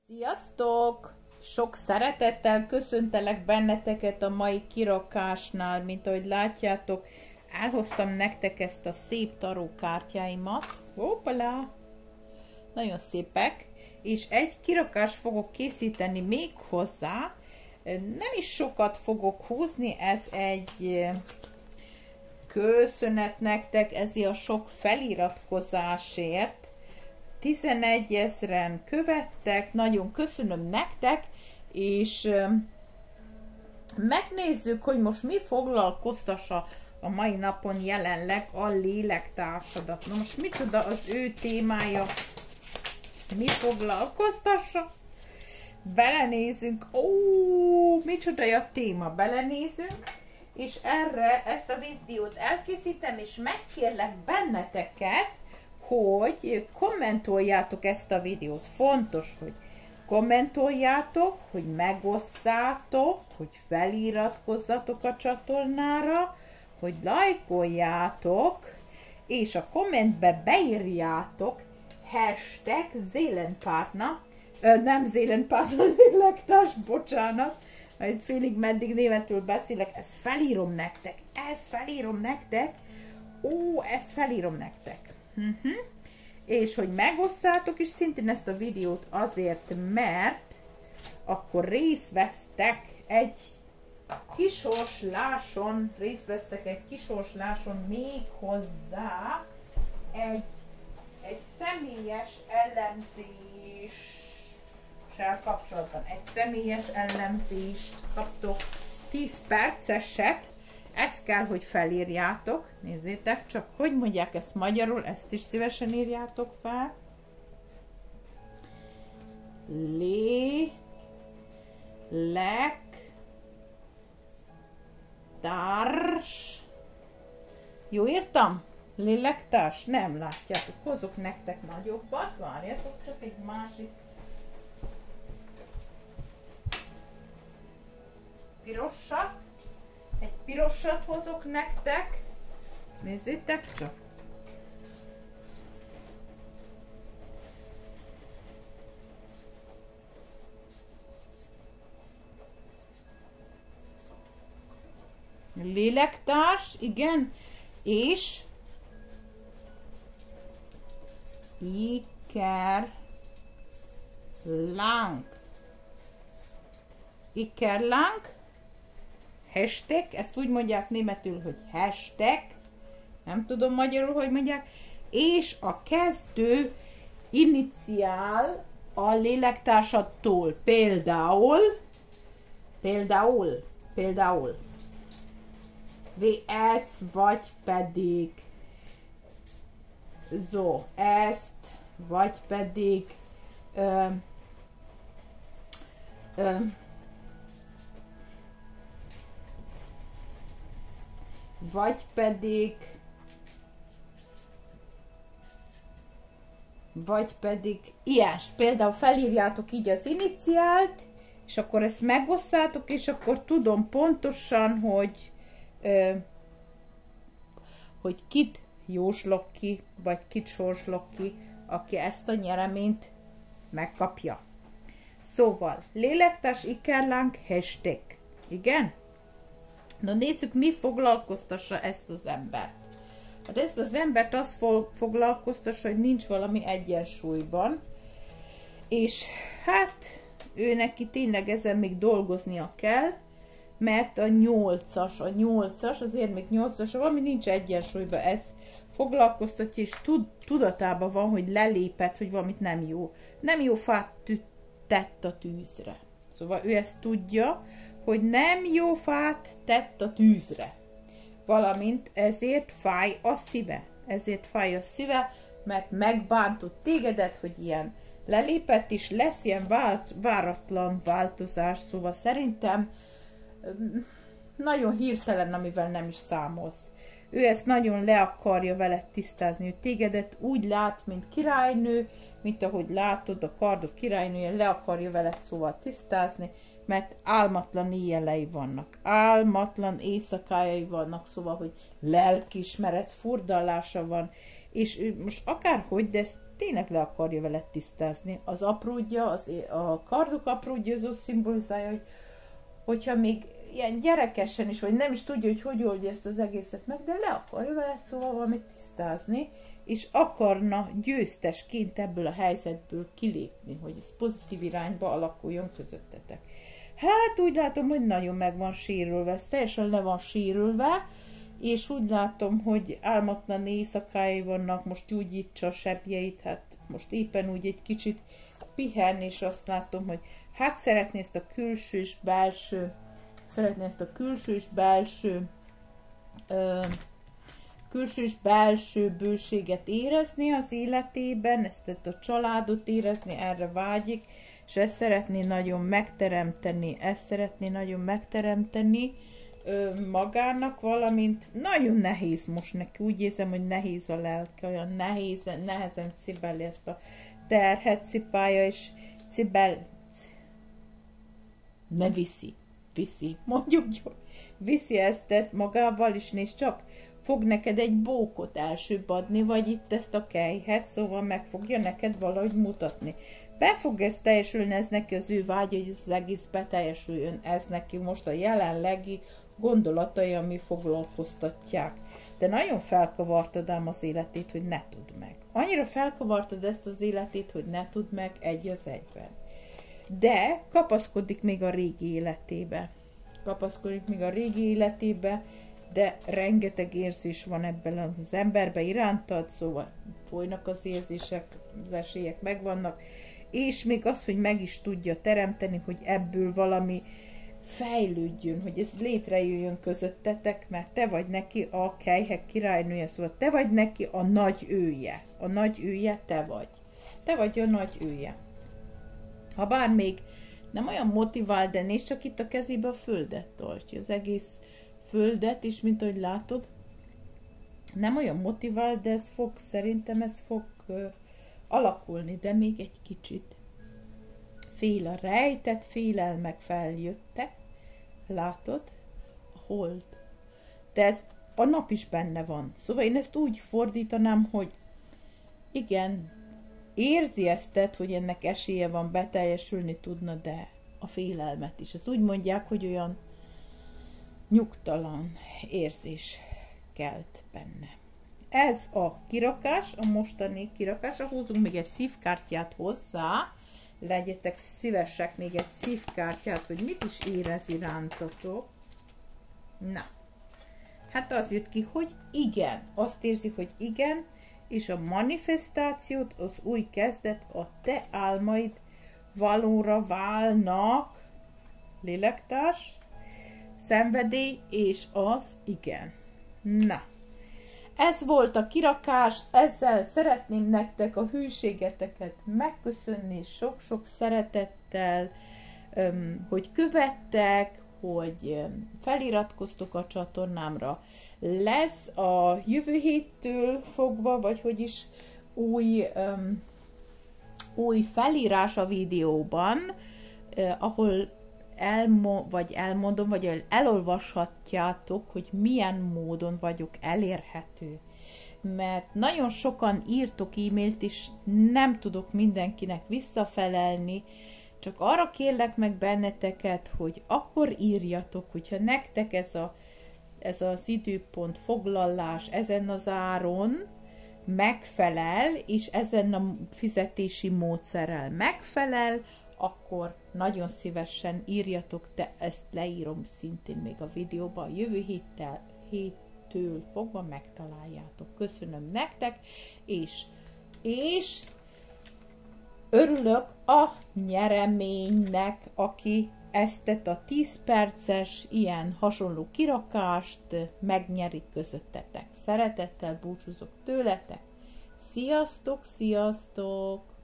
Sziasztok! Sok szeretettel köszöntelek benneteket a mai kirakásnál, mint ahogy látjátok, elhoztam nektek ezt a szép tarókártyáimat. Hoppala! Nagyon szépek, és egy kirakást fogok készíteni még hozzá. Nem is sokat fogok húzni, ez egy köszönet nektek ezért a sok feliratkozásért. 11 000-en követtek, nagyon köszönöm nektek, és megnézzük, hogy most mi foglalkoztassa a mai napon jelenleg a lélektársadat. Na most micsoda az ő témája, mi foglalkoztassa? Belenézünk, micsoda a téma, belenézünk, és erre ezt a videót elkészítem, és megkérlek benneteket, hogy kommentoljátok ezt a videót. Fontos, hogy kommentoljátok, hogy megosszátok, hogy feliratkozzatok a csatornára, hogy lájkoljátok, és a kommentbe beírjátok #Zeelenpartner, nem Zeelenpartner lélektárs, bocsánat, mert félig meddig németül beszélek, ezt felírom nektek, ezt felírom nektek. És hogy megosszátok is szintén ezt a videót azért, mert akkor részt vesztek egy kisorsláson, még hozzá egy személyes elemzéssel kapcsolatban. Egy személyes elemzést kaptok, 10 perceset. Ezt kell, hogy felírjátok. Nézzétek csak, hogy mondják ezt magyarul, ezt is szívesen írjátok fel. Lélektárs. Jó írtam? Lélektárs? Nem látjátok. Hozok nektek nagyobbat. Várjatok csak egy másik. Pirosat. Egy pirosat hozok nektek. Nézzétek csak. Lélektárs, igen. És Ikerlánk. Hashtag, ezt úgy mondják németül, hogy hashtag, nem tudom magyarul, hogy mondják, és a kezdő iniciál a lélektársattól, például VS, vagy pedig ezt, vagy pedig ilyes. Például felírjátok így az iniciált, és akkor ezt megosszátok, és akkor tudom pontosan, hogy kit jóslok ki, vagy kit sorslok ki, aki ezt a nyereményt megkapja. Szóval, lélektárs, ikerlánk, hashtag. Igen? Na nézzük, mi foglalkoztassa ezt az embert. Hát ezt az embert az foglalkoztassa, hogy nincs valami egyensúlyban, és hát ő neki tényleg ezen még dolgoznia kell, mert a 8-as, azért még 8-as, valami nincs egyensúlyban, ez foglalkoztatja, és tudatában van, hogy lelépett, hogy valamit nem jó fát tett a tűzre. Szóval ő ezt tudja, hogy nem jó fát tett a tűzre. Valamint ezért fáj a szíve. Mert megbántott tégedet, hogy ilyen lelépett, és lesz ilyen váratlan változás. Szóval szerintem nagyon hirtelen, amivel nem is számolsz. Ő ezt nagyon le akarja veled tisztázni, hogy tégedet úgy lát, mint királynő, mint ahogy látod, a kardok királynője le akarja veled szóval tisztázni, mert álmatlan éjjelei vannak, álmatlan éjszakájai vannak, szóval, hogy lelkiismeret furdalása van, és most akárhogy, de ezt tényleg le akarja vele tisztázni. Az apródja, a kardok apródja az szimbolizálja, hogyha még ilyen gyerekesen is, vagy nem is tudja, hogy oldja ezt az egészet meg, de le akarja vele szóval valamit tisztázni, és akarna győztesként ebből a helyzetből kilépni, hogy ez pozitív irányba alakuljon közöttetek. Hát úgy látom, hogy nagyon meg van sérülve, ez teljesen le van sérülve, és úgy látom, hogy álmatlan éjszakái vannak, most gyógyítsa a sebjeit, hát most éppen úgy egy kicsit pihen, és azt látom, hogy hát szeretné ezt a külső és belső bőséget érezni az életében, ezt a családot érezni, erre vágyik, és ezt szeretné nagyon megteremteni, magának, valamint nagyon nehéz most neki, úgy érzem, hogy nehéz a lelke, olyan nehezen cibeli ezt a terhet, cipálja, és ne viszi, mondjuk, viszi ezt magával is, nézd csak, fog neked egy bókot elsőbb adni, vagy itt ezt a kelyhet, szóval meg fogja neked valahogy mutatni. Be fog ez teljesülni, ez neki az ő vágya, hogy ez az egész beteljesüljön, ez neki most a jelenlegi gondolatai, ami foglalkoztatják. De nagyon felkavartad ám az életét, hogy ne tudd meg. Annyira felkavartad ezt az életét, hogy ne tudd meg egy az egyben. De kapaszkodik még a régi életébe, de rengeteg érzés van ebben az emberben irántad, szóval folynak az érzések, az esélyek megvannak, és még az, hogy meg is tudja teremteni, hogy ebből valami fejlődjön, hogy ez létrejöjjön közöttetek, mert te vagy neki a kelyhek királynője, szóval te vagy neki a nagy ője. A nagy ője te vagy. Te vagy a nagy ője. Ha bár még nem olyan motivál, de nézd csak itt a kezébe a földet tartja, az egész földet is, mint ahogy látod. Nem olyan motivál, de szerintem ez fog alakulni, de még egy kicsit. Fél a rejtett félelmek feljöttek, látod? A hold. De ez a nap is benne van. Szóval én ezt úgy fordítanám, hogy igen, érzi ezt, hogy ennek esélye van, beteljesülni tudna, de a félelmet is. Ezt úgy mondják, hogy olyan nyugtalan érzés kelt benne. Ez a kirakás, a mostani kirakás, húzunk még egy szívkártyát hozzá, legyetek szívesek még egy szívkártyát, hogy mit is érez irántatok. Na, hát az jött ki, hogy igen, azt érzi, hogy igen, és a manifestációt, az új kezdet, a te álmaid valóra válnak, lélektárs, szenvedély, és az igen. Na, ez volt a kirakás, ezzel szeretném nektek a hűségeteket megköszönni sok-sok szeretettel, hogy követtek, hogy feliratkoztok a csatornámra. Lesz a jövő héttől fogva, vagy hogy is új felírás a videóban, ahol elmondom, vagy elolvashatjátok, hogy milyen módon vagyok elérhető. Mert nagyon sokan írtok e-mailt, és nem tudok mindenkinek visszafelelni, csak arra kérlek meg benneteket, hogy akkor írjatok, hogyha nektek ez az időpont foglalás ezen az áron megfelel, és ezen a fizetési módszerrel megfelel, akkor nagyon szívesen írjatok, de ezt leírom szintén még a videóban, a jövő héttől fogva megtaláljátok. Köszönöm nektek, és örülök a nyereménynek, aki ezt a 10 perces ilyen hasonló kirakást megnyeri közöttetek. Szeretettel búcsúzok tőletek. Sziasztok, sziasztok!